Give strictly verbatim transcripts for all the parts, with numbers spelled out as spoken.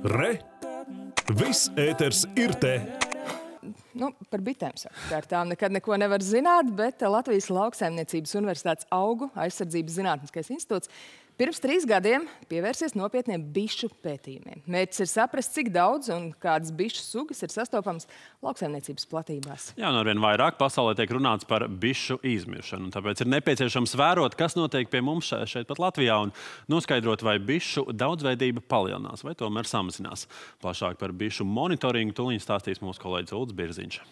Re! Viss ēters ir te! Nu, par bitēm savukārt tām nekad neko nevar zināt, bet Latvijas Lauksaimniecības Universitātes augu aizsardzības zinātniskais institūts pirms trīs gadiem pievērsies nopietniem bišu pētījumiem. Mērķis ir saprast, cik daudz un kādas bišu sugas ir sastopamas lauksaimniecības platībās. Jā, un arvien vairāk pasaulē tiek runāts par bišu izmiršanu. Tāpēc ir nepieciešams vērot, kas notiek pie mums šeit pat Latvijā un noskaidrot, vai bišu daudzveidība palielinās vai tomēr samazinās. Plašāk par bišu monitoringu tūlīt stāstīs mūsu kolēģis Ulds Birziņš.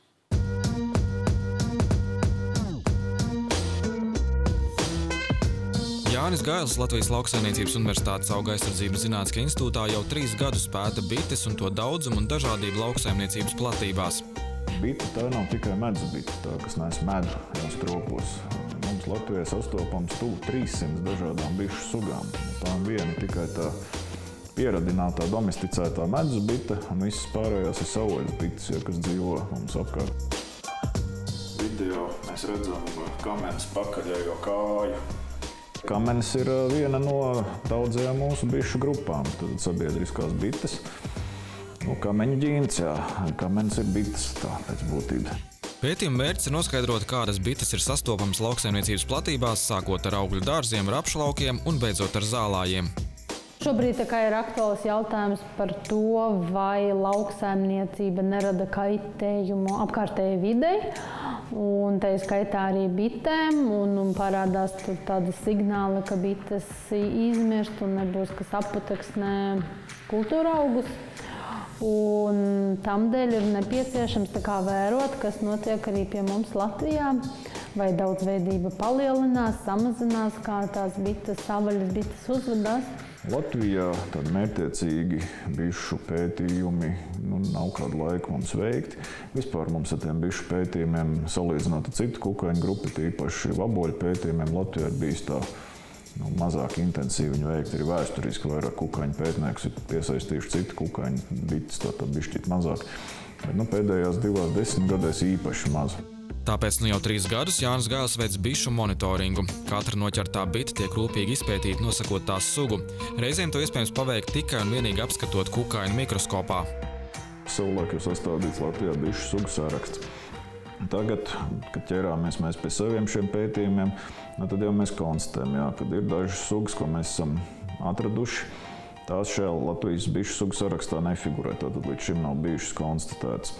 Jānis Gails Latvijas Lauksaimniecības Universitātes auga aizsardzības zinātniskajā institūtā jau trīs gadus pēta bites un to daudzumu un dažādību lauksaimniecības platībās. Bite tā nav tikai medus bite, tā, kas nes medu jau stropos. Mums Latvijā sastopams tuvu trīssimts dažādām bišu sugām. Tām viena tikai tā pieradinātā, domesticētā medus bite, un visas pārējās ir savvaļas bites, ja, kas dzīvo mums apkārt. Video mēs redzam kamenes pakaļējo kāju. Kamenes ir viena no daudzajām mūsu bišu grupām, tad sabiedriskās bites. Nu, kameņu ģīns, jā, kamenes ir bites, tā pēc būtības. Pētījuma mērķis ir noskaidrot, kādas bites ir sastopamas lauksaimniecības platībās, sākot ar augļu dārziem, rapšlaukiem un beidzot ar zālājiem. Šobrīd tā kā ir aktuāls jautājums par to, vai lauksaimniecība nerada kaitējumu apkārtējai videi, un te skaitā arī bitēm, un, un parādās tur tādi signāli, ka bites izmirst un nebūs, kas apateksnē kultūra augus. Un tamdēļ ir nepieciešams tā kā vērot, kas notiek arī pie mums Latvijā, vai daudzveidība palielinās, samazinās, kā tās bites, savvaļas bites uzvedās. Latvijā tad mērķtiecīgi bišu pētījumi nu, nav kādu laiku mums veikti. Vispār mums ar tiem bišu pētījumiem, salīdzinot ar citu kukaiņu grupu, tīpaši vaboļu pētījumiem, Latvijā ir bijis tā nu, mazāk intensīvi viņi veikti. Arī vēsturiski vairāk kukaiņu pētniekus ir piesaistījuši citu kukaiņu bites, tātad bišķīt mazāk. Bet nu, pēdējās divās desmitgadēs īpaši maz. Tāpēc nu jau trīs gadus Jānis Gails veic bišu monitoringu. Katra noķertā bite tiek rūpīgi izpētīta, nosakot tās sugu. Reizēm to iespējams paveikt tikai un vienīgi apskatot kukaiņu mikroskopā. Savulaik jau sastādīts Latvijā bišu sugu saraksts. Tagad, kad ķerāmies mēs pie saviem šiem pētījumiem, tad jau mēs konstatējam, jā, kad ir dažas sugas, ko mēs esam atraduši. Tās šajā Latvijas bišu sugu sarakstā nefigurē, tātad līdz šim nav bijušas konstatētas.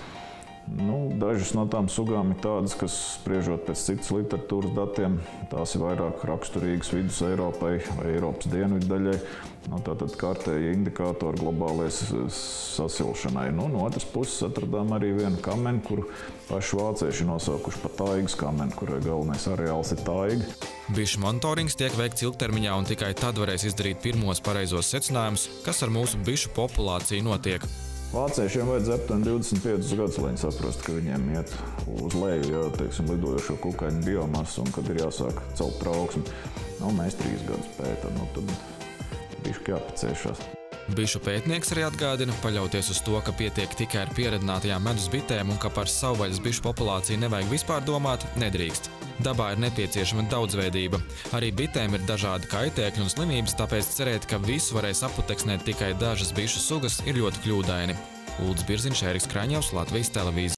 Nu, dažas no tām sugām ir tādas, kas, spriežot pēc citas literatūras datiem, tās ir vairāk raksturīgas vidus Eiropai vai Eiropas dienvidu daļai. Nu, tātad kārtēji indikātori globālais sasilšanai. Nu, no otras puses atradām arī vienu kameni, kuru paši vācieši nosaukuši par taigas kameni, kurai galvenais areāls ir taiga. Bišu monitorings tiek veikts ilgtermiņā un tikai tad varēs izdarīt pirmos pareizos secinājumus, kas ar mūsu bišu populāciju notiek. Vāciešiem vajadzēja aptuveni divdesmit piecus gadus, lai viņi saprastu, ka viņiem iet uz leju, ja, teiksim, lidojošo kukaiņu biomasu un kad ir jāsāk celt trauksmi. Nu, mēs trīs gadus pētam, nu tad bišķi jāpacēšās. Bišu pētnieks arī atgādina, paļauties uz to, ka pietiek tikai ar pieradinātajām medus bitēm un ka par savvaļas bišu populāciju nevajag vispār domāt, nedrīkst. Dabā ir nepieciešama daudzveidība. Arī bitēm ir dažādi kaitēkļi un slimības, tāpēc cerēt, ka visu varēs aputeksnēt tikai dažas bišu sugas, ir ļoti kļūdaini. Ulds Birziņš, Ēriks Kraņevs, Latvijas televīzija.